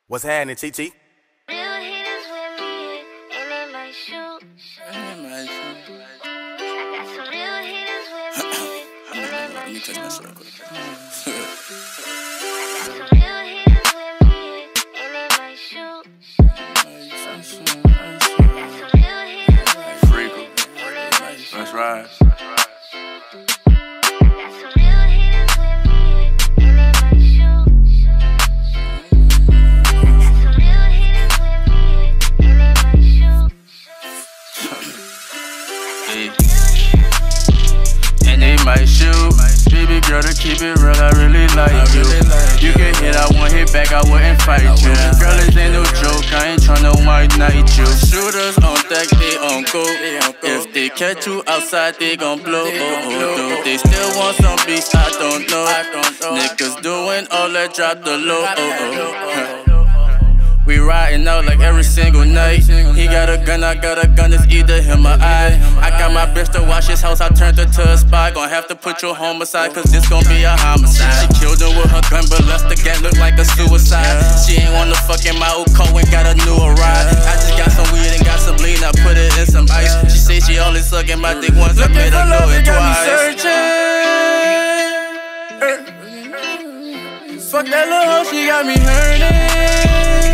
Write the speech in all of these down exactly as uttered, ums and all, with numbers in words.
What's happening, T T? Real hitters with me, and they might shoot. I got some real hitters with me, and they might shoot. I got some real hitters with me, and they might shoot. I got some real hitters with me, and they might shoot. That's right. And they might shoot. Baby girl, to keep it real, I really like I you. Really like you get hit, I won't hit back, I wouldn't fight I you. Wouldn't girl, this ain't no joke, I ain't tryna white night you. Shooters on deck, they on go. If they catch you outside, they gon' blow. Oh, oh, oh. They still want some beats, I don't know. Niggas doing all that, drop the low. Oh, oh. We riding out like every single night. He got a gun, I got a gun, it's either him or I. I got my bitch to watch his house, I turned her to a spy. Gon' have to put your homicide, cause this gon' be a homicide. She killed him with her gun, but left the gat look like a suicide. She ain't wanna fuck in my old coat and got a new ride. I just got some weed and got some lean, I put it in some ice. She say she only sucking my dick once, I made her do it twice. Fuck that little hoe, she got me hurting.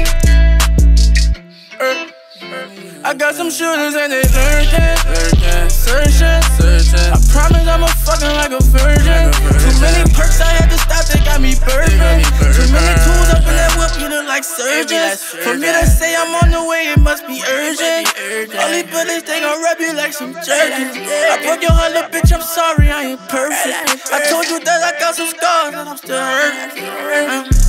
I got some shooters and they lurking, lurking, searching, searching. I promise I'ma fucking like a virgin. Too many perks, I had to stop, they got me burping. Too many tools up in that whip, you look like surgeons. For me to say I'm on the way, it must be urgent. All these bullets, they gon' rub you like some jerkins. I broke your heart, little bitch, I'm sorry, I ain't perfect. I told you that I got some scars and I'm still hurting.